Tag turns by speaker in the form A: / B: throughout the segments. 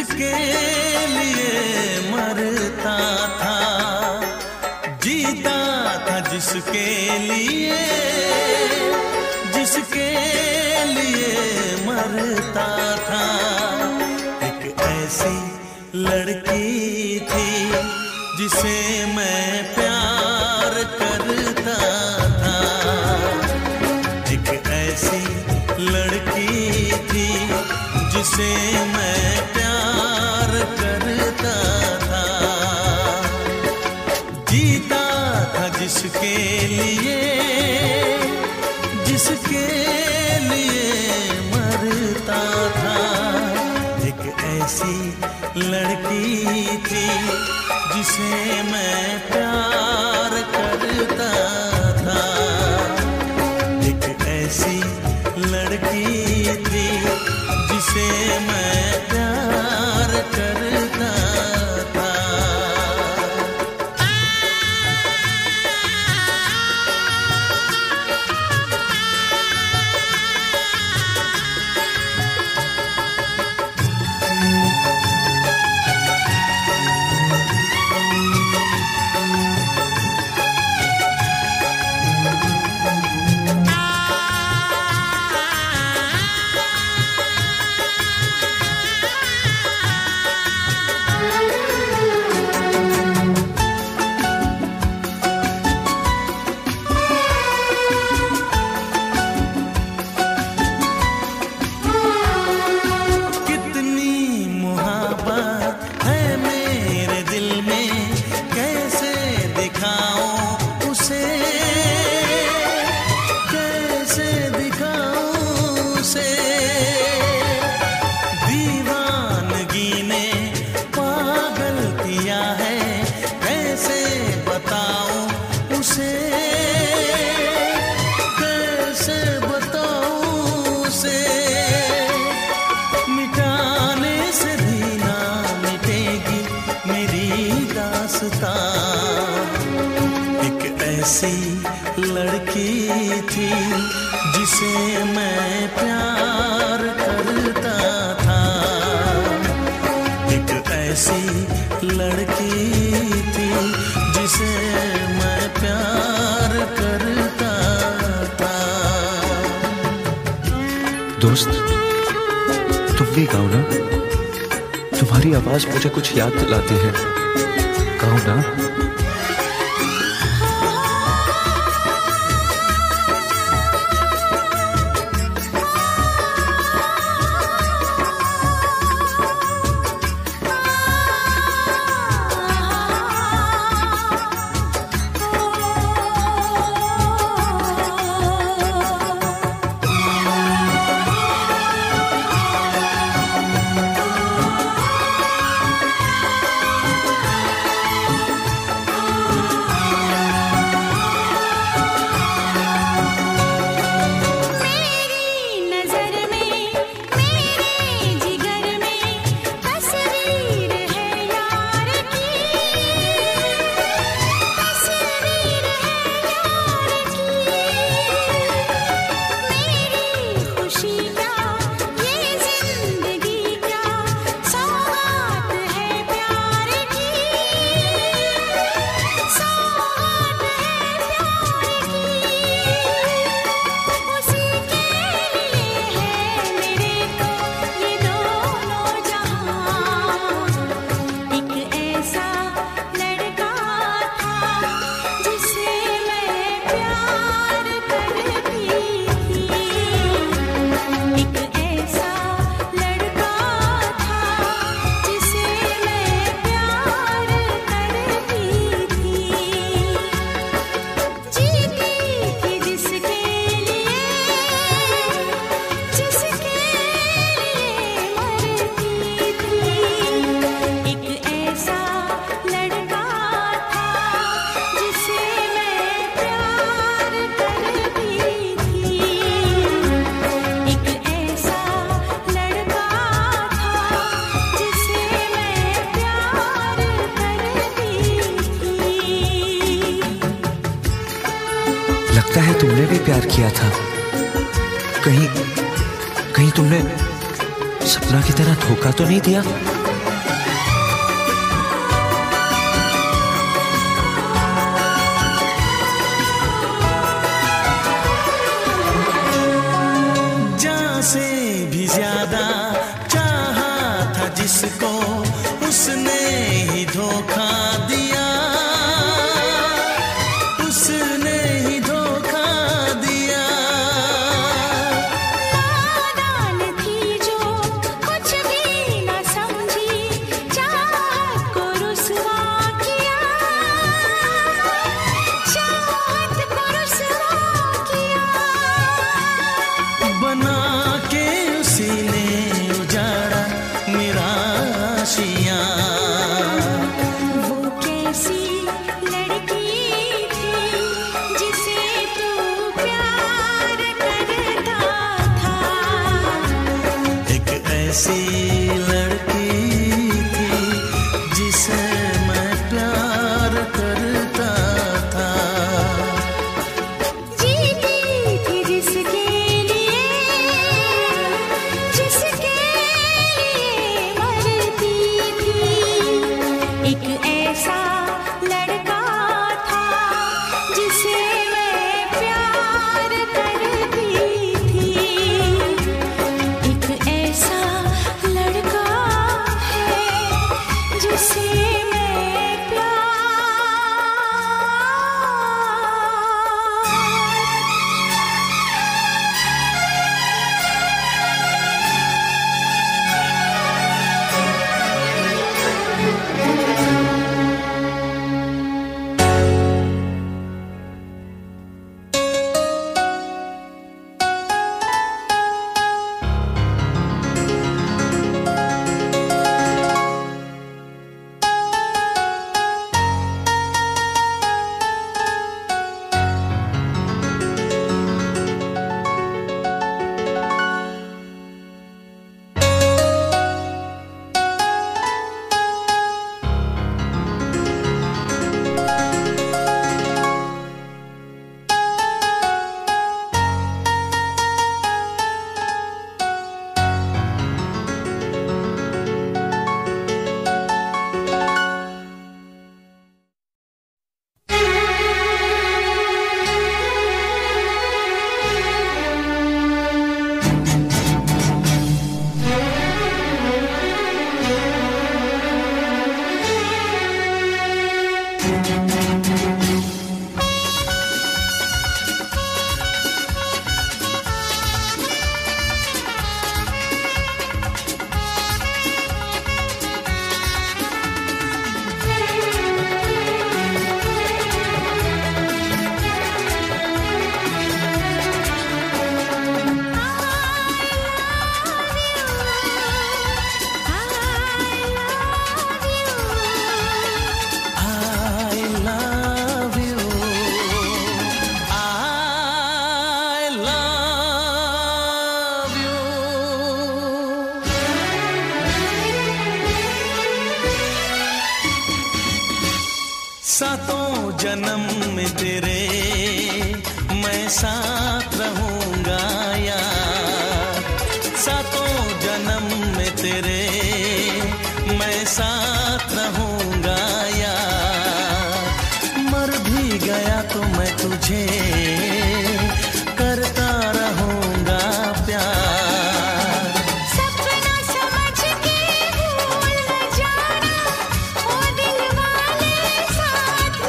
A: जिसके लिए मरता था, जीता था जिसके लिए, जिसके लिए मरता था। एक ऐसी लड़की थी जिसे मैं प्यार करता था, एक ऐसी लड़की थी जिसे मैं प्यार करता था। जीता था जिसके लिए, जिसके लिए मरता था। एक ऐसी लड़की थी जिसे मैं प्यार करता था, एक ऐसी लड़की थी जिसे मैं प्यार करता था। एक ऐसी लड़की थी जिसे मैं प्यार करता था, एक ऐसी लड़की थी जिसे मैं प्यार करता था।
B: दोस्त, तुम भी गाओ ना, तुम्हारी आवाज मुझे कुछ याद दिलाती है, गाओ ना। लगता है तुमने भी प्यार किया था, कहीं तुमने सपना की तरह धोखा तो नहीं दिया?
A: उसने ही धोखा दिया, उसने ही धोखा दिया।
C: नादान थी जो कुछ भी न समझी, चाहत को रुसवा किया, चाहत को रुसवा किया।
A: बना के उसी ने उजाड़ा मेरा आशियाँ।
C: वो कैसी लड़की थी जिसे तू प्यार करता था।
A: एक ऐसी लड़की थी जिसे मैं प्यार करता था।
C: जीती थी जिसके लिए, जिसके लिए मरती थी। एक ऐसा लड़का था जिसे मैं प्यार करती थी। एक ऐसा लड़का है जिसे मैं प्यार।
A: सातों जन्म में तेरे मैं साथ रहूंगा यार। सातों जन्म में तेरे मैं साथ रहूंगा यार। मर भी गया तो मैं तुझे करता रहूंगा प्यार।
C: सपना समझ के भूल न जाना, ओ दिल वाले साथ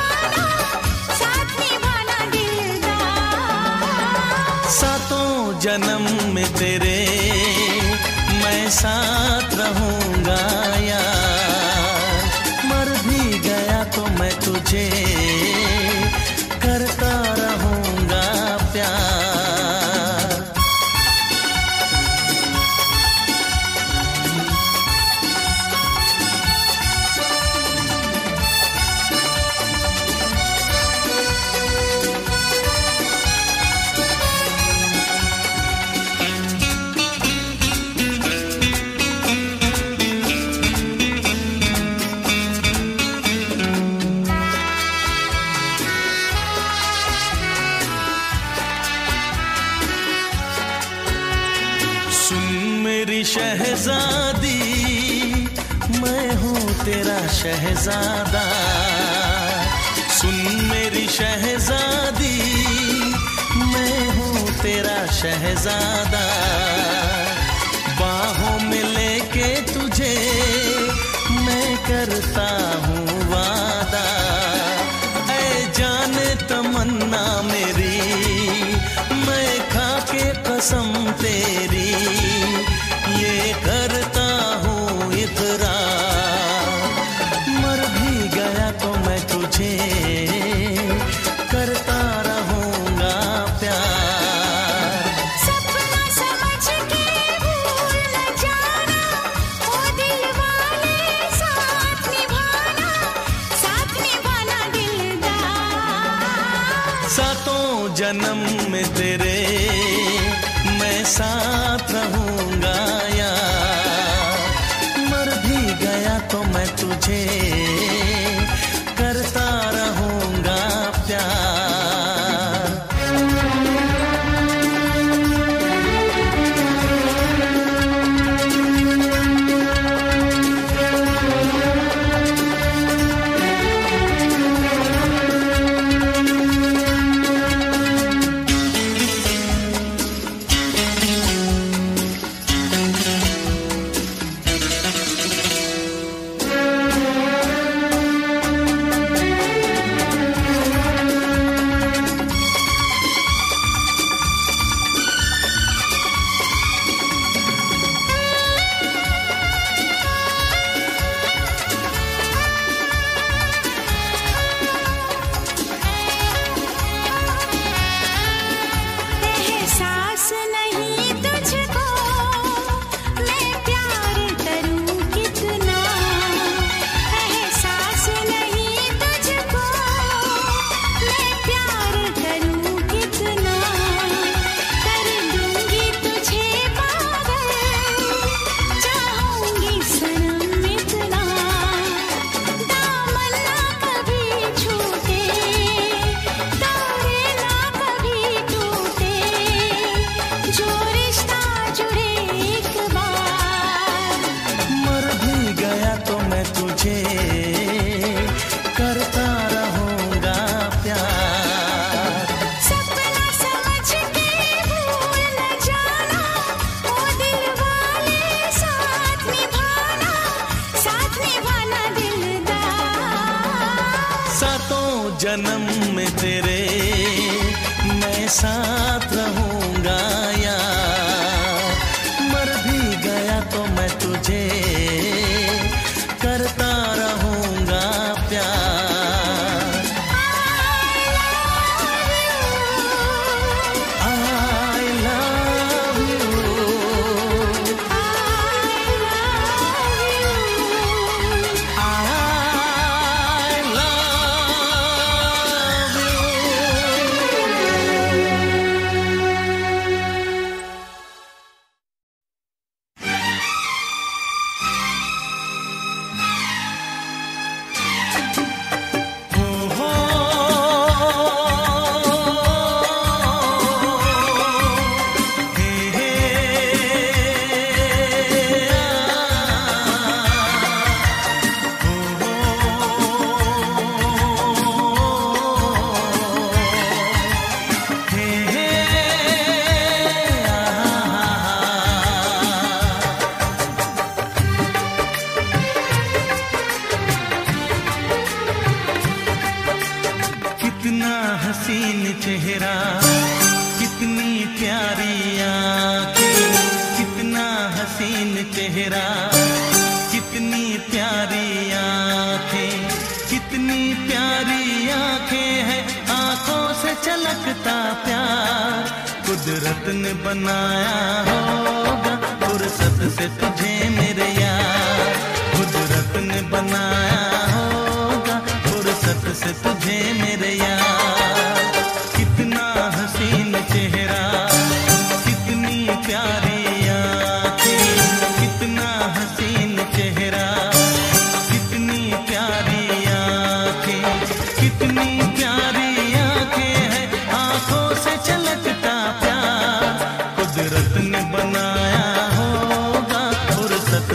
C: निभाना दिलदार।
A: सातों जन्म में तेरे मैं साथ रहूंगा यार। मर भी गया तो मैं तुझे करता रहूंगा प्यार। शहजादी मैं हूँ तेरा शहजादा। सुन मेरी शहजादी मैं हूँ तेरा शहजादा। बाहों में लेके तुझे करता हूँ वादा, ऐ जाने तमन्ना मेरी, मैं खा के कसम तेरी ये करता हूँ इकरार। मर भी गया तो मैं तुझे करता रहूँगा प्यार।
C: सपना समझ के भूल न जाना, ओ दिल वाले साथ निभाना दिलदार।
A: सातों जन्म में तेरे मैं साथ रहूँगा यार। मर भी गया तो मैं तुझे करता रहूँगा प्यार।
C: एहसास नहीं तुझको मैं प्यार करूं कितना, एहसास नहीं तुझको मैं प्यार करूं कितना। कर दूंगी तुझे पागल, चाहूंगी सनम इतना। दामन ना कभी छूटे, तारे ना कभी टूटे, जो रिश्ता जुड़े एक बार।
A: मर भी गया तो मैं तुझे करता रहूँगा प्यार।
C: सपना समझ के भूल न जाना, ओ दिल वाले साथ निभाना दिलदार।
A: सातों जन्म में तेरे मैं साथ रहूँगा यार। मर भी गया तो मैं तुझे करता रहूँगा प्यार। I love you, I love you। कितना हसीन चेहरा, कितनी प्यारी आँखें, कितना हसीन चेहरा, कितनी प्यारी आँखें, कितनी प्यारी आँखें हैं, आँखों से छलकता प्यार। कुदरत ने बनाया होगा फुर्सत से तुझे मेरे यार। कुदरत ने बनाया होगा फुर्सत से तुझे मेरे यार। कितना हसीन चेहरा, कितनी प्यारी आँखें, कितना हसीन चेहरा, कितनी प्यारी आँखें, कितनी प्यारी आँखें हैं, आँखों से छलकता प्यार। कुदरत ने बनाया होगा फुर्सत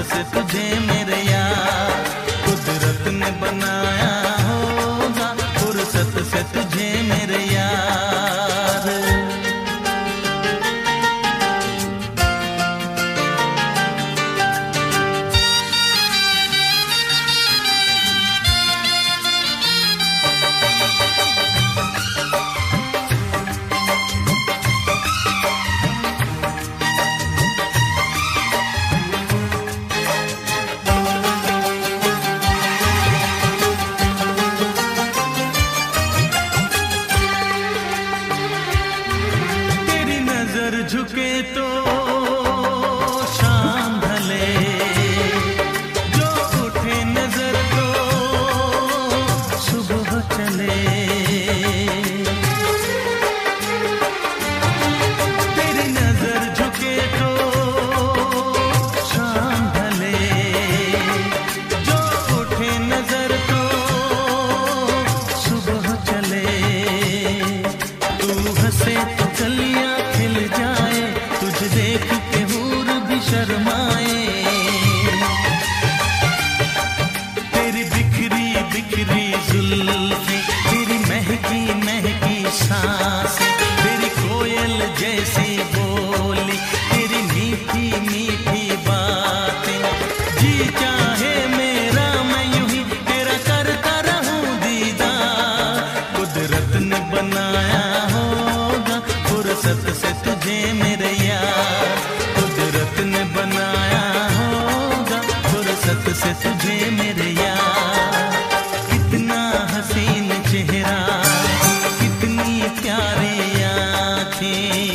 A: से तुझे मेरे यार, कितना हसीन चेहरा, कितनी प्यारी आँखें।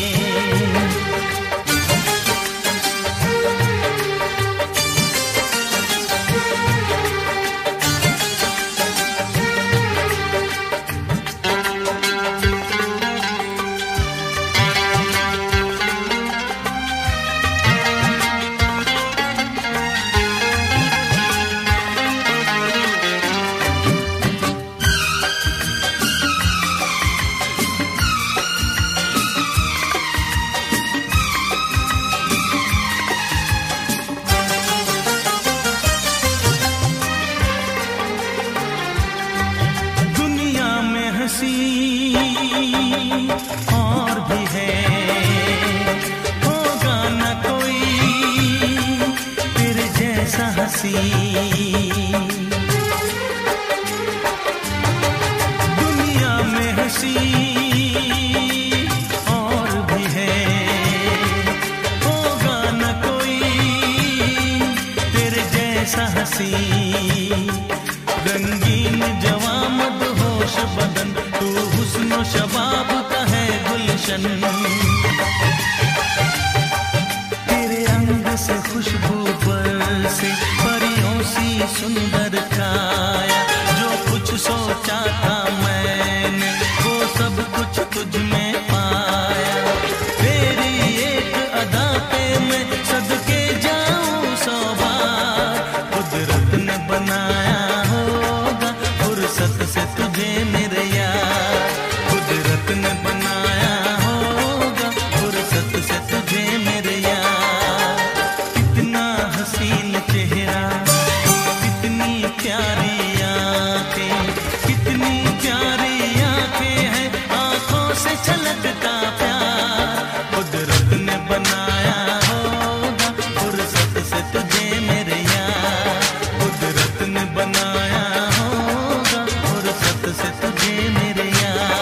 A: और भी है, होगा न कोई तेरे जैसा हंसी। दुनिया में हंसी और भी है, होगा न कोई तेरे जैसा हंसी। रंगीन जवां मदहोश बदन, तू हुस्न शबाब का है गुलशन। तेरे अंग से खुशबू बरसे, परियों सी सुंदर काया। जो कुछ सोचा था मैंने, वो सब कुछ तुझ में पाया। तेरी एक अदा पे मैं सदके जाऊं 100 बार। कुदरत ने बनाया होगा फुर्सत से तुझे मेरे यार, कुदरत ने बनाया होगा फुर्सत से तुझे मेरे यार। कितना हसीन चेहरा, कितनी प्यारी आँखें, कितनी प्यारी आँखें हैं, आँखों से छलकता प्यार। कुदरत ने बनाया होगा फुर्सत से तुझे मेरे यार, कुदरत ने बनाया होगा फुर्सत से तुझे मेरे यार।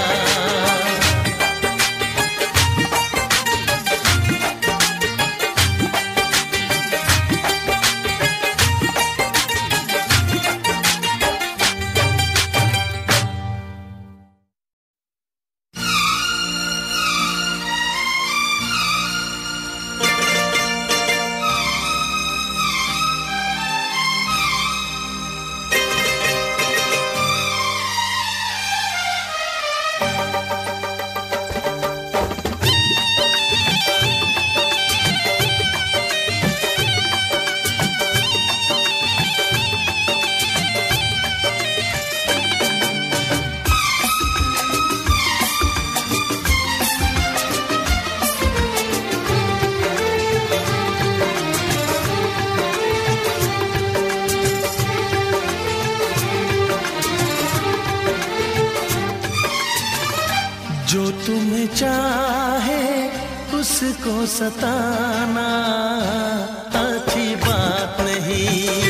A: जो तुम्हें चाहे उसको सताना अच्छी बात नहीं।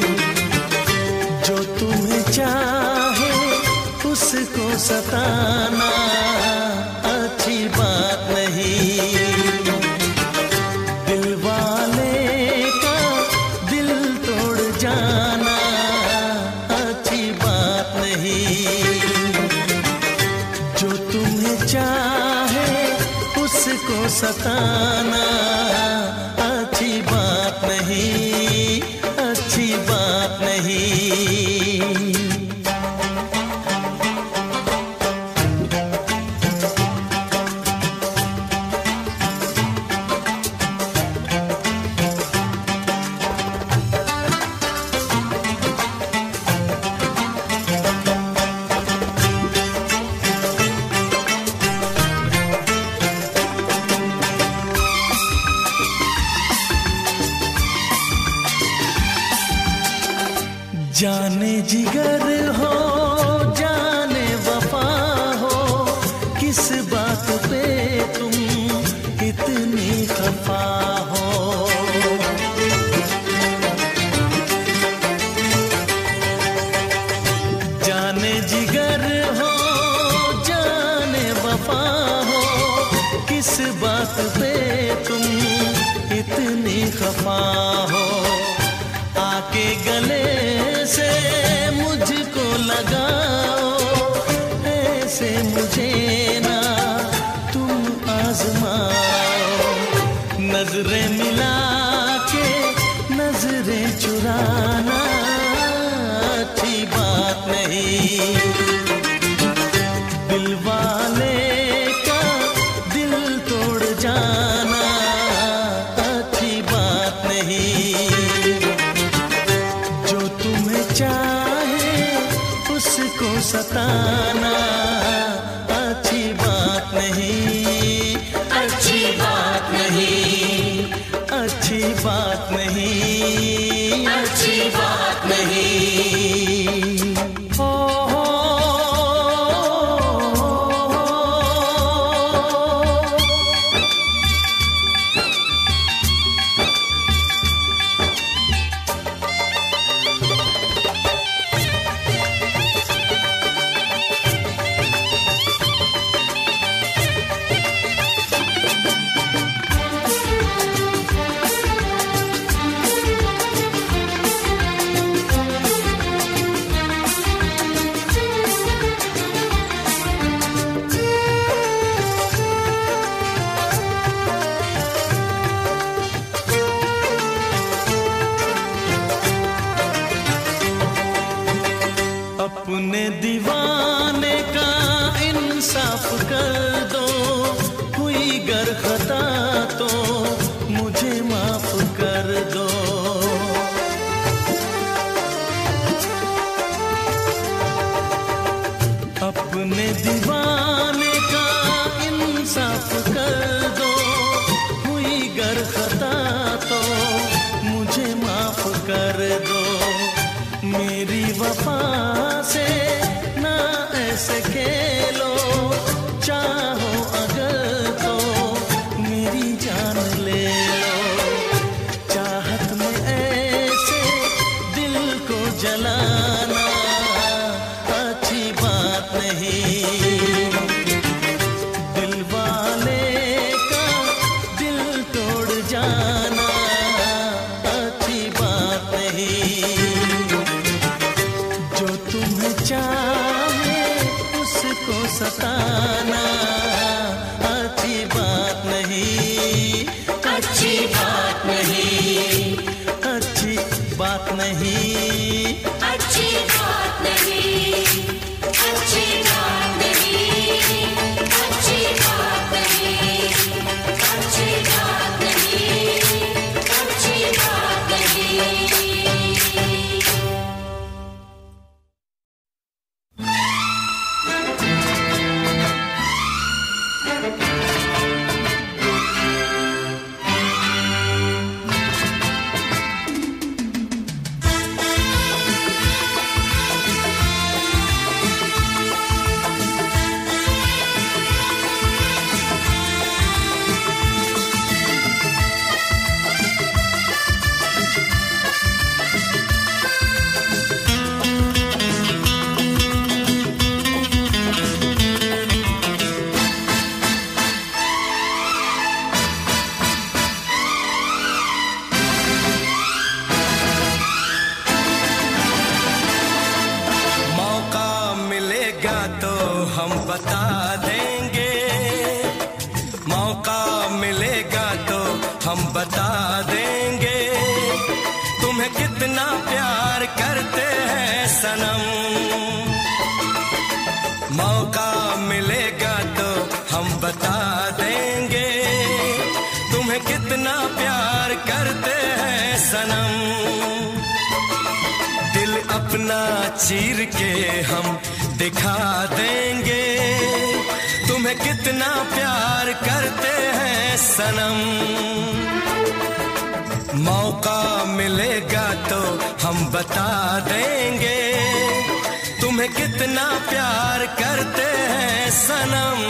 A: जो तुम्हें चाहे उसको सताना अच्छी बात नहीं। दिल वाले का दिल तोड़ जाना अच्छी बात नहीं। जो तुम्हें चाहे उसको सताना अच्छी बात नहीं, अच्छी बात नहीं। जाने जिगर हो जाने वफा हो, किस बात पे तुम इतनी खफा हो। जाने जिगर हो जाने वफा हो, किस बात पे तुम इतनी खफा हो। आके गले चाहे उसको सताना अच्छी बात नहीं, अच्छी बात नहीं, अच्छी बात नहीं, अच्छी बात नहीं। अपने दीवाने का इंसाफ कर दो, हुई गर खता तो मुझे माफ कर दो। अपने दीवाने का इंसाफ कर दो, हुई गर खता तो मुझे माफ कर दो। मेरी वफा से ना ऐसे खेलो, चाहो अगर तो मेरी जान ले लो। चाहत में ऐसे दिल को जलाना अच्छी बात नहीं। दिल वाले का दिल तोड़ जाना अच्छी बात नहीं। जो तुम्हें चाहे उसको सताना अच्छी बात नहीं, अच्छी बात नहीं, अच्छी बात नहीं, अच्छी बात नहीं, अच्छी बात नहीं, अच्छी बात नहीं, अच्छी बात नहीं, अच्छी बात नहीं।
D: बता देंगे तुम्हें कितना प्यार करते हैं सनम। मौका मिलेगा तो हम बता देंगे तुम्हें कितना प्यार करते हैं सनम। दिल अपना चीर के हम दिखा देंगे तुम्हें कितना प्यार करते हैं सनम। मौका मिलेगा तो हम बता देंगे तुम्हें कितना प्यार करते हैं सनम।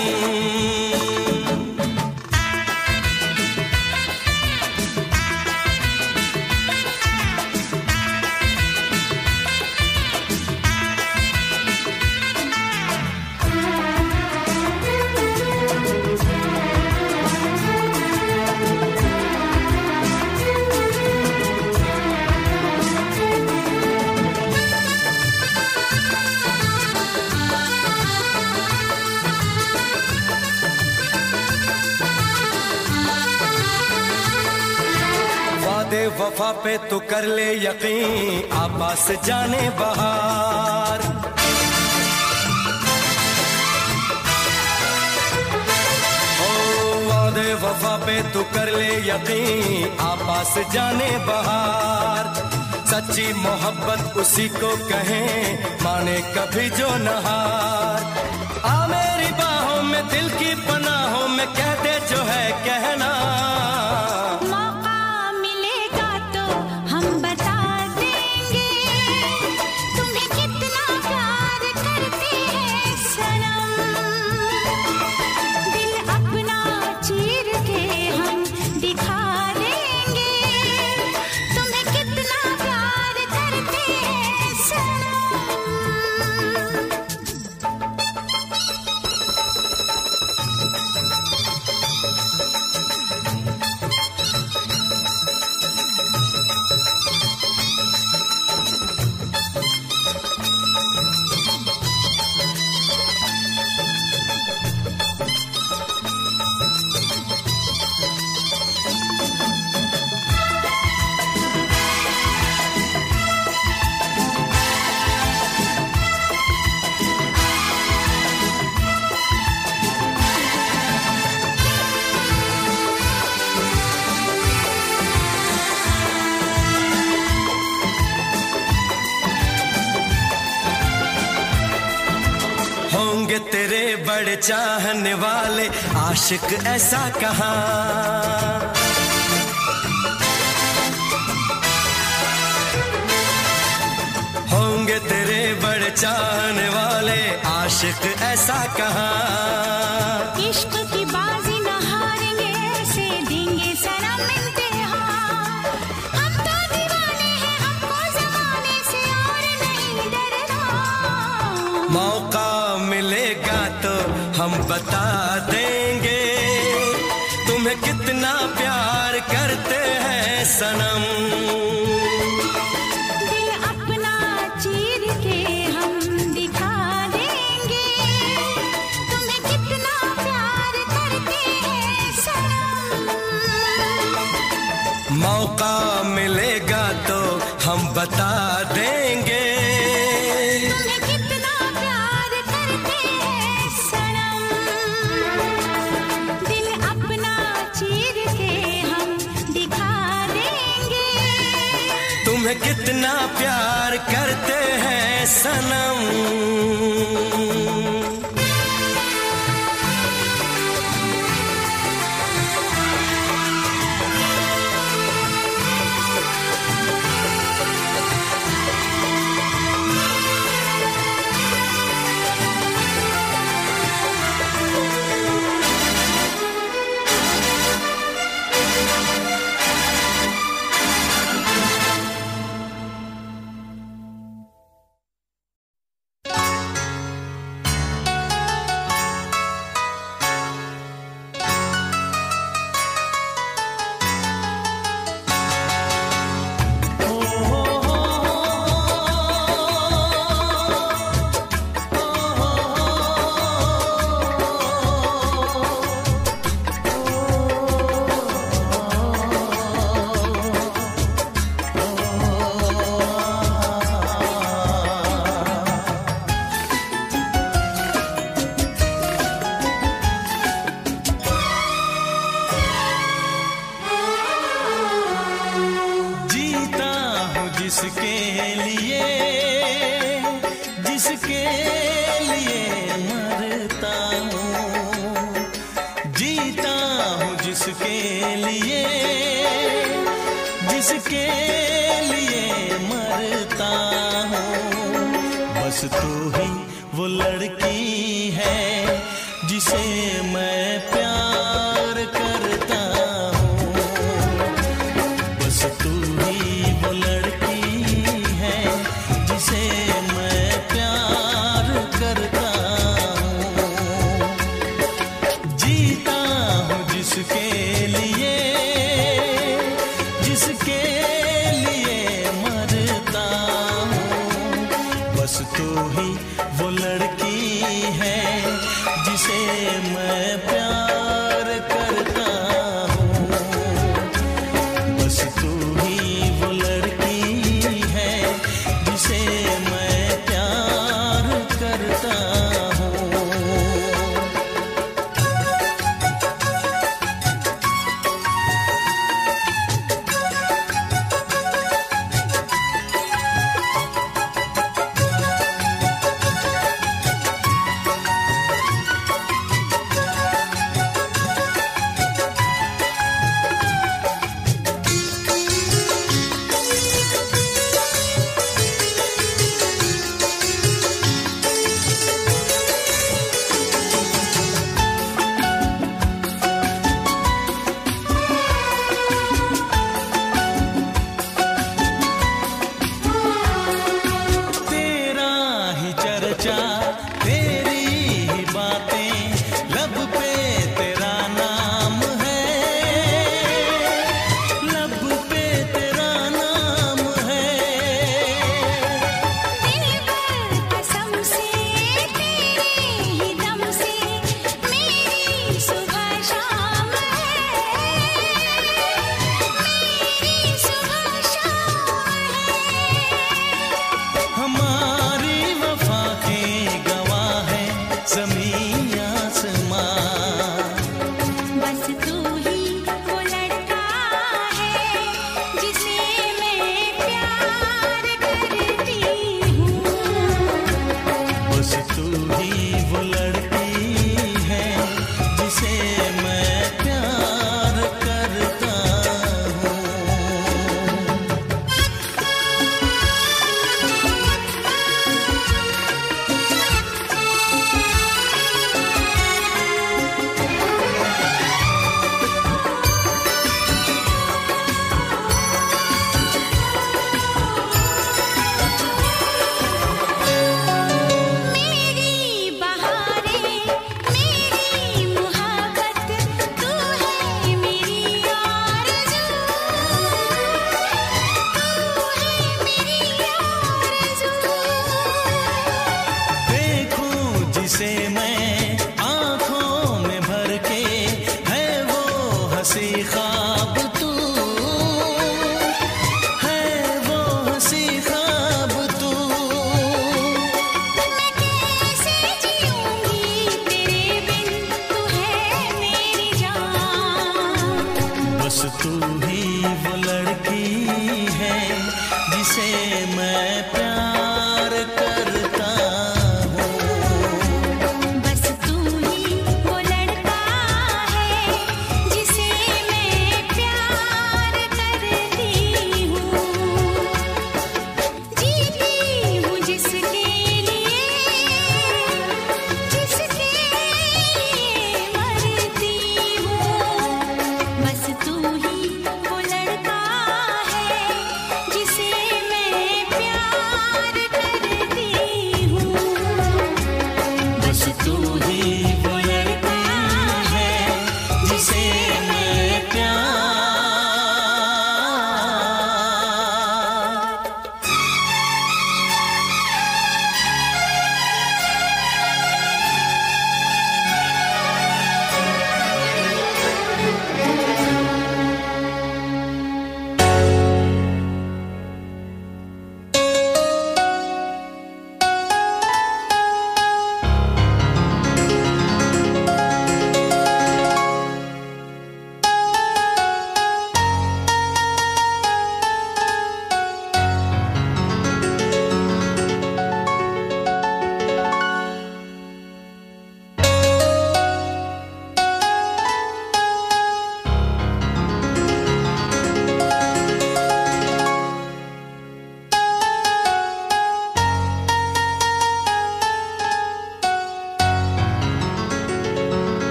D: वफा पे तू कर ले यकीन, आपास जाने बहार। ओ वादे वफा पे तू कर ले यकीन, आपास जाने बहार। सच्ची मोहब्बत उसी को कहें, माने कभी जो नहार। आ मेरी बाहों में दिल की पनाहों में कह दे जो है कहना।
C: मौका मिलेगा तो हम बता देंगे तुम्हें कितना प्यार करते हैं सनम। दिल अपना चीर के हम दिखा देंगे तुम्हें कितना प्यार करते हैं सनम।
D: होंगे तेरे बड़े चाहने वाले आशिक ऐसा कहाँ। होंगे तेरे बड़े चाहने वाले आशिक ऐसा कहाँ।
C: इश्क की बाजी न हारेंगे ऐसे देंगे सनम इम्तिहान। हम तो दीवाने हैं हमको जमाने से और नहीं डरना।
D: मौका मिलेगा तो हम बता देंगे तुम्हें कितना प्यार करते हैं सनम।
C: दिल अपना चीर के हम दिखा देंगे तुम्हें कितना प्यार करते हैं सनम।
D: मौका मिलेगा तो हम बता देंगे
C: तुम्हें कितना प्यार करते हैं सनम। दिल अपना चीर के हम दिखा देंगे
D: तुम्हें कितना प्यार करते हैं सनम।
A: जिसके लिए मरता हूँ, जीता हूँ जिसके लिए मरता हूँ। बस तू ही वो लड़की है जिसे मैं प्यार करता हूँ। बस तू ही वो लड़की है जिसे मैं प्यार करता हूँ। जीता हूँ जिसके लिए मरता हूँ। बस तू ही वो लड़की है जिसे मैं प्यार करता हूँ। बस तू ही वो लड़की है जिसे मैं प्यार करता हूँ।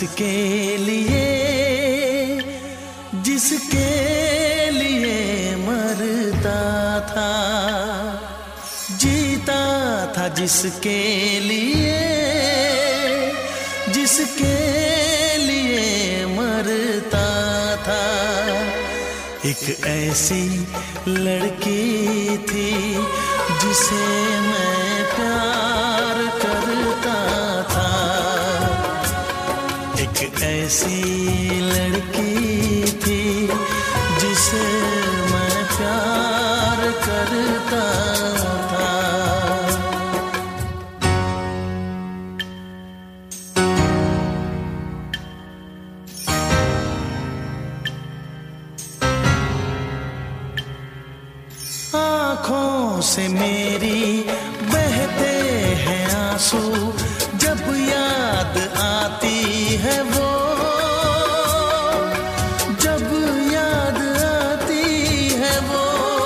A: जिसके लिए मरता था, जीता था जिसके लिए मरता था। एक ऐसी लड़की थी जिसे मैं प्यार करता था। एक ऐसी लड़की थी जिसे मैं प्यार करता था। आँखों से मेरी बहते हैं आंसू, जब याद आती है वो, जब याद आती है वो।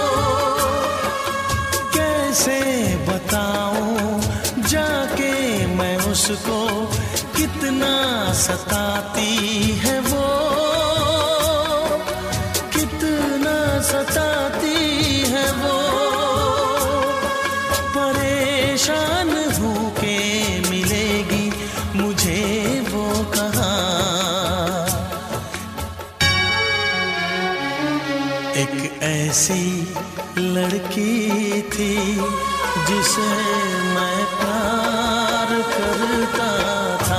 A: कैसे बताऊं जाके मैं उसको, कितना सताती है वो, कितना सताती है वो। परेशान हूँ के मिलेगी मुझे वो कहाँ। एक ऐसी लड़की थी जिसे मैं प्यार करता था।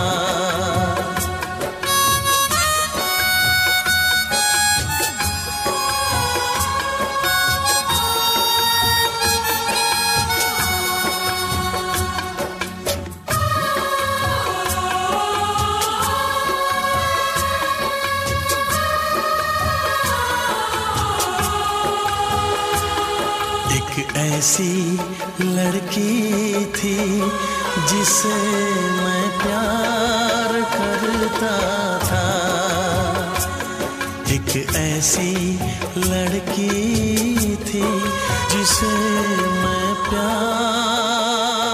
A: ऐसी लड़की थी जिसे मैं प्यार करता था। एक ऐसी लड़की थी जिसे मैं प्यार